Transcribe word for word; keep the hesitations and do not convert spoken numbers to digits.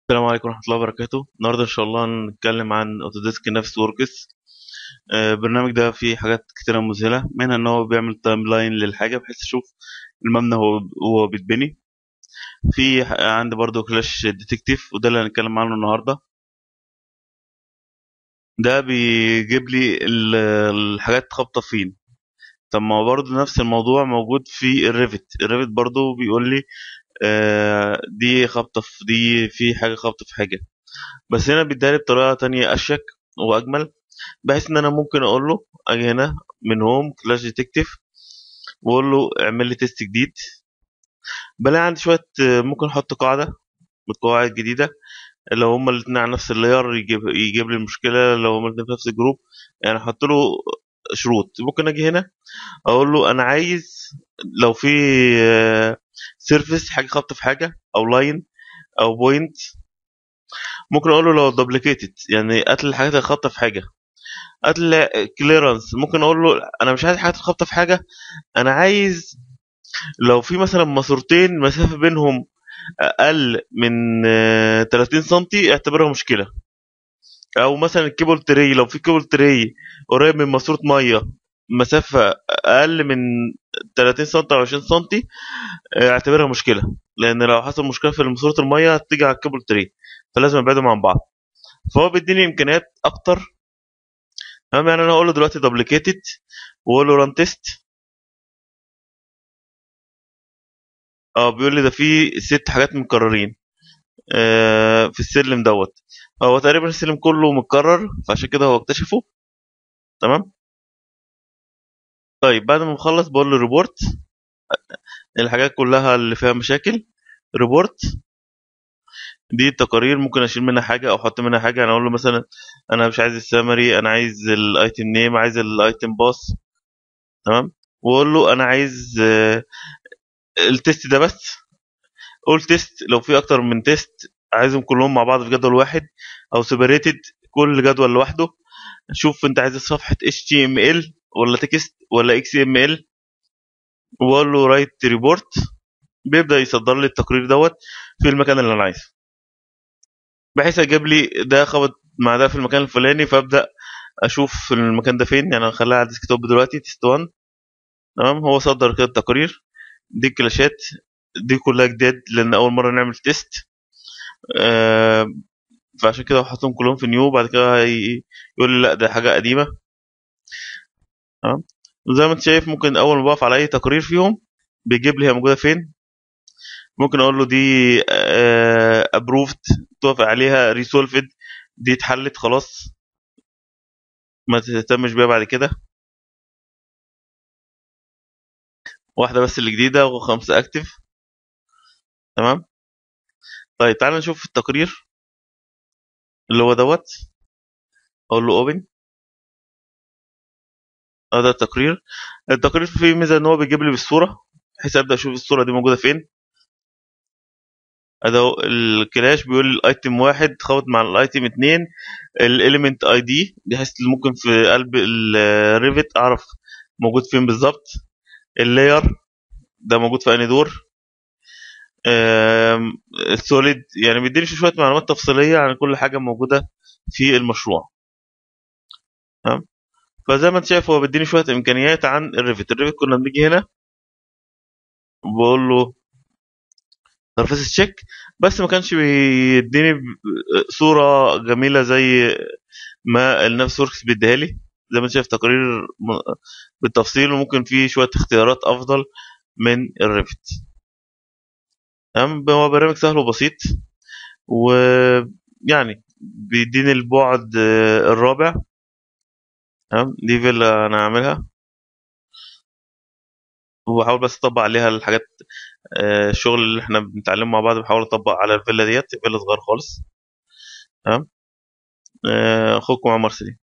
السلام عليكم ورحمة الله وبركاته. النهاردة إن شاء الله هنتكلم عن أوتوديسك نفس وركس. آه، البرنامج ده فيه حاجات كتيرة مذهلة، منها إن هو بيعمل تايم لاين للحاجة بحيث تشوف المبنى هو هو بيتبني. في ح- عندي برضو كلاش ديتكتيف، وده اللي هنتكلم عنه النهاردة. ده بيجيب لي ال- الحاجات خابطة فين. طب ما هو برضو نفس الموضوع موجود في الريفت. الريفت برضو بيقول لي آه، دي خابطة في دي، في حاجة خابطة في حاجة. بس هنا بيديها لي بطريقة تانية أشيك وأجمل، بحيث ان انا ممكن اقول له اجي هنا من هوم كلاش ديتكتيف واقول له اعمل لي تيست جديد. بلاقي عندي شويه، آه، ممكن احط قاعده من قواعد جديده. لو هما الاثنين على نفس اللاير يجيب يجيب لي المشكله، لو هما الاثنين في نفس الجروب يعني احط له شروط. ممكن اجي هنا اقول له انا عايز لو في سيرفيس حاجه خبط في حاجه او لاين او بوينت. ممكن اقول له لو دوبليكيتد يعني قتل الحاجات اللي خابطه في حاجه. قتل كليرنس ممكن اقول له انا مش عايز حاجات خابطه في حاجه، انا عايز لو في مثلا ماسورتين مسافة بينهم أقل من آه، ثلاثين سنتي اعتبرها مشكلة. أو مثلا الكيبل تري، لو في كيبل تري قريب من ماسورة مية مسافة أقل من ثلاثين سنتي أو عشرين سنتي آه، اعتبرها مشكلة، لأن لو حصل مشكلة في ماسورة المية هتيجي على الكيبل تري، فلازم أبعدهم عن بعض. فهو بيديني إمكانيات أكتر. تمام، يعني أنا أقول له دلوقتي دوبليكيتد وأقول له ران تيست. اه بيقول لي ده في ست حاجات مكررين آه، في السلم دوت. هو تقريبا السلم كله متكرر، فعشان كده هو اكتشفه. تمام. طيب بعد ما بخلص بقول له ريبورت الحاجات كلها اللي فيها مشاكل. ريبورت دي التقارير، ممكن اشيل منها حاجه او احط منها حاجه. انا اقول له مثلا انا مش عايز السامري، انا عايز الايتم نيم، عايز الايتم باس. تمام. واقول له انا عايز آه، التيست ده بس. قول تيست لو في اكتر من تيست عايزهم كلهم مع بعض في جدول واحد، او سيبريتد كل جدول لوحده. شوف انت عايز صفحه اتش تي ام ال ولا تكست ولا اكس ام ال، واقول له رايت ريبورت. بيبدا يصدر لي التقرير دوت في المكان اللي انا عايزه، بحيث اجيب لي ده خبط مع ده في المكان الفلاني، فابدا اشوف المكان ده فين. يعني اخليها على الديسكتوب دلوقتي تيست واحد. تمام. هو صدر كده التقارير. دي الكلاشات دي كلها جداد لان اول مره نعمل تيست. آه فعشان كده حطهم كلهم في نيو. بعد كده هي- يقول لي لا ده حاجه قديمه. تمام. وزي ما انت شايف ممكن اول ما بقف على اي تقرير فيهم بيجيب لي هي موجوده فين. ممكن اقول له دي ابروفد، توافق عليها، ريسولفد دي اتحلت خلاص ما تهتمش بيها بعد كده. واحده بس اللي جديده وخمسه اكتف. تمام. طيب تعال نشوف التقرير اللي هو دوت. اقول له اوبن. اه ده التقرير. التقرير فيه ميزه ان هو بيجيب لي بالصوره، بحيث ابدا اشوف الصوره دي موجوده فين. ادي اهو الكلاش بيقول لي الايتم واحد خبط مع الايتم اتنين، الاليمنت اي دي بحيث ممكن في قلب الريفت اعرف موجود فين بالظبط. اللاير ده موجود في انهي دور. آم، السوليد يعني بيديني شويه معلومات تفصيليه عن كل حاجه موجوده في المشروع. تمام. فزي ما انت شايف هو بيديني شويه امكانيات عن الريفت. الريفت كنا بنيجي هنا بقول له سرفيس تشيك، بس ما كانش بيديني ب- صوره جميله زي ما النفس وركس بيديها لي. زي ما انت شايف تقرير م- بالتفصيل، وممكن فيه شويه اختيارات افضل من الريفت. تمام. هو برنامج سهل وبسيط، ويعني بيديني البعد آه، الرابع. تمام. دي فيلا انا هعملها، وبحاول بس اطبق عليها الحاجات. آه، الشغل اللي احنا بنتعلمه مع بعض بحاول اطبق على الفيلا ديت. فيلا صغير خالص. تمام. آه، اخوكم عمر سليم.